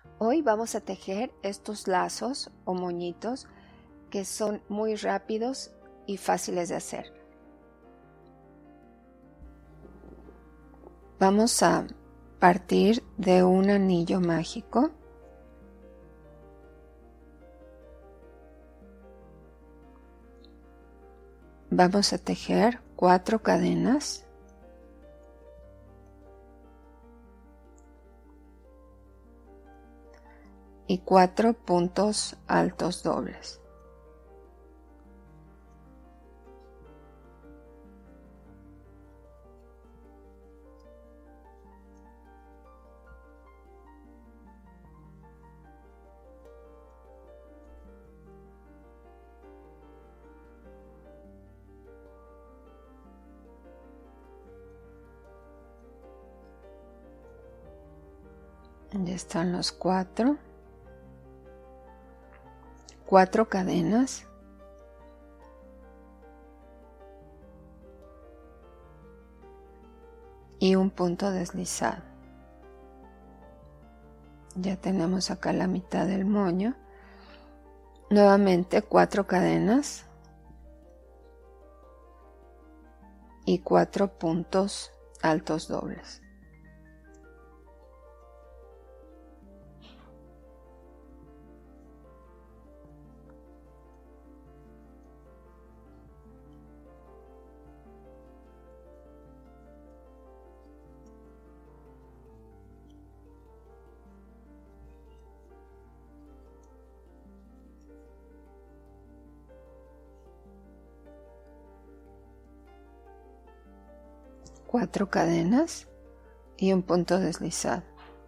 Hoy vamos a tejer estos lazos o moñitos que son muy rápidos y fáciles de hacer. Vamos a partir de un anillo mágico. Vamos a tejer 4 cadenas. Y 4 puntos altos dobles. Ya están los 4 cadenas y un punto deslizado. Ya tenemos acá la mitad del moño. Nuevamente 4 cadenas y 4 puntos altos dobles. Cuatro cadenas y un punto deslizado.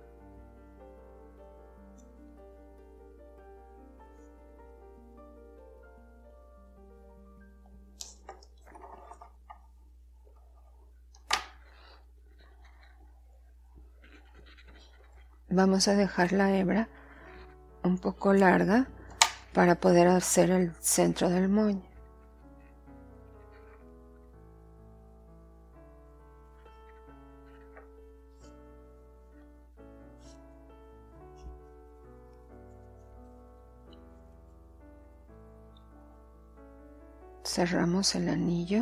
Vamos a dejar la hebra un poco larga para poder hacer el centro del moño. Cerramos el anillo.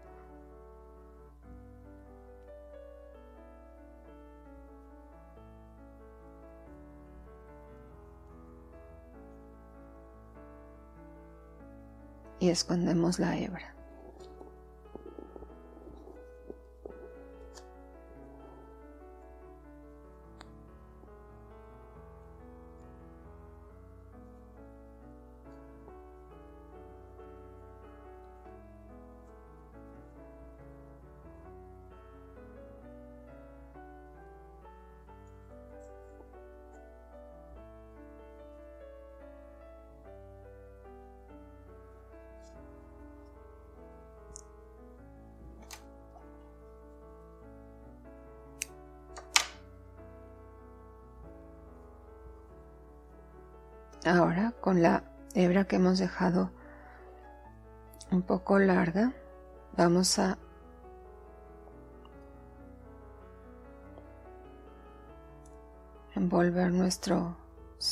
Y escondemos la hebra. Ahora con la hebra que hemos dejado un poco larga, vamos a envolver nuestro centro .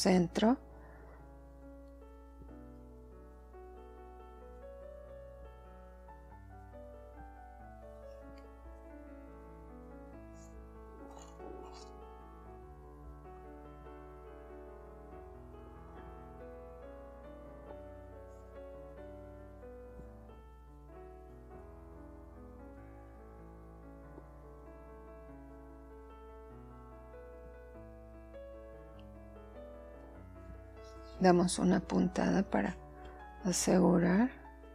Damos una puntada para asegurar.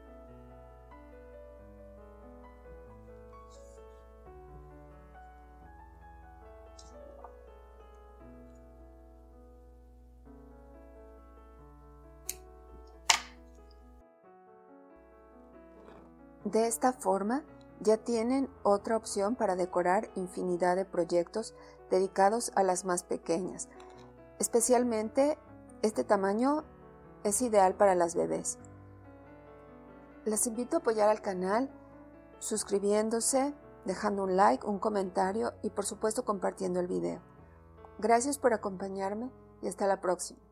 De esta forma, ya tienen otra opción para decorar infinidad de proyectos dedicados a las más pequeñas. Especialmente, este tamaño es ideal para las bebés. Les invito a apoyar al canal suscribiéndose, dejando un like, un comentario y por supuesto compartiendo el video. Gracias por acompañarme y hasta la próxima.